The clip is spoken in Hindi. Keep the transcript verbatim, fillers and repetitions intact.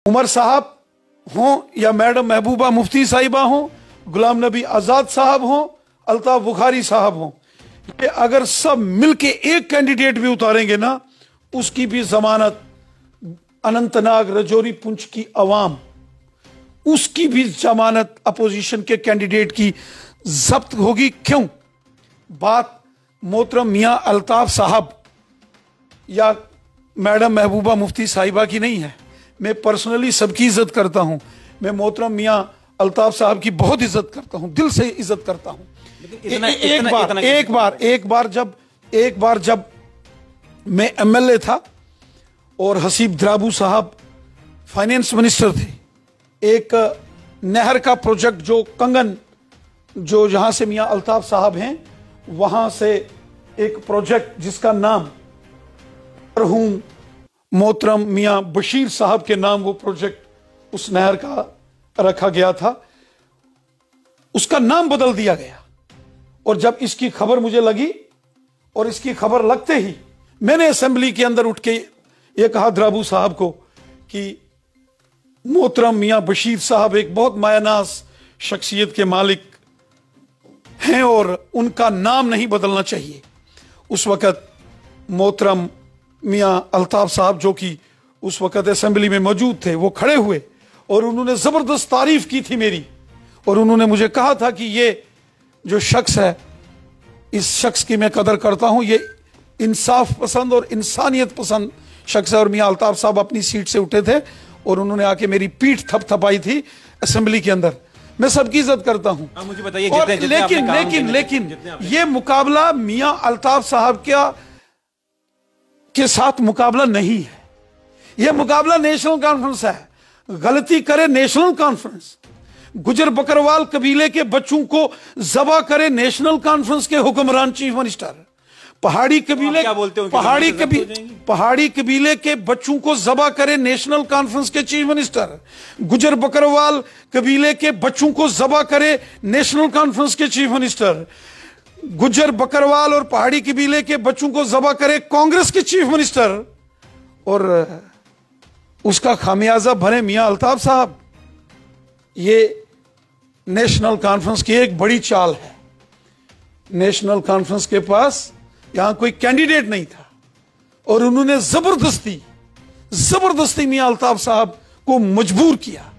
उमर साहब हों या मैडम महबूबा मुफ्ती साहिबा हों, गुलाम नबी आज़ाद साहब हों, अल्ताफ बुखारी साहब हों, ये अगर सब मिलके एक कैंडिडेट भी उतारेंगे ना, उसकी भी जमानत अनंतनाग राजौरी पुंछ की अवाम, उसकी भी जमानत अपोजिशन के कैंडिडेट की जब्त होगी। क्यों? बात मोहतरम मियां अल्ताफ साहब या मैडम महबूबा मुफ्ती साहिबा की नहीं है। मैं पर्सनली सबकी इज्जत करता हूं। मैं मोहतरम मियां अल्ताफ साहब की बहुत इज्जत करता हूं, दिल से इज्जत करता हूं। इतना, ए, एक, इतना, बार, इतना, एक बार एक बार जब एक बार जब मैं एमएलए था और हसीब द्राबू साहब फाइनेंस मिनिस्टर थे, एक नहर का प्रोजेक्ट जो कंगन, जो जहां से मियां अल्ताफ साहब हैं, वहां से एक प्रोजेक्ट जिसका नाम मरहूम मोहतरम मियां बशीर साहब के नाम वो प्रोजेक्ट उस नहर का रखा गया था, उसका नाम बदल दिया गया। और जब इसकी खबर मुझे लगी और इसकी खबर लगते ही मैंने असेंबली के अंदर उठ के ये कहा द्राबू साहब को कि मोहतरम मियां बशीर साहब एक बहुत मायानाज शख्सियत के मालिक हैं और उनका नाम नहीं बदलना चाहिए। उस वक़्त मोहतरम मियां अल्ताफ साहब जो कि उस वक़्त असेंबली में मौजूद थे, वो खड़े हुए और उन्होंने ज़बरदस्त तारीफ की थी मेरी, और उन्होंने मुझे कहा था कि ये जो शख्स है, इस शख्स की मैं कदर करता हूं, ये इंसाफ पसंद और इंसानियत पसंद शख्स है। और मियां अल्ताफ साहब अपनी सीट से उठे थे और उन्होंने आके मेरी पीठ थपथपाई थी असेंबली के अंदर। मैं सबकी इज्जत करता हूं। मुझे बताइए, लेकिन लेकिन लेकिन ये मुकाबला मियां अल्ताफ साहब क्या के साथ मुकाबला नहीं है, यह मुकाबला नेशनल कॉन्फ्रेंस है। गलती करे नेशनल कॉन्फ्रेंस, गुजर बकरवाल कबीले के बच्चों को जबा करे नेशनल कॉन्फ्रेंस के हुक्मरान चीफ मिनिस्टर, पहाड़ी कबीले पहाड़ी कबीले पहाड़ी कबीले के बच्चों को जबा करे नेशनल कॉन्फ्रेंस के चीफ मिनिस्टर, गुजर बकरवाल कबीले के बच्चों को जबा करे नेशनल कॉन्फ्रेंस के चीफ मिनिस्टर, गुजर बकरवाल और पहाड़ी कबीले के बच्चों को जबा करे कांग्रेस के चीफ मिनिस्टर, और उसका खामियाजा भरे मियां अल्ताफ साहब। ये नेशनल कॉन्फ्रेंस की एक बड़ी चाल है। नेशनल कॉन्फ्रेंस के पास यहां कोई कैंडिडेट नहीं था और उन्होंने जबरदस्ती जबरदस्ती मियां अल्ताफ साहब को मजबूर किया।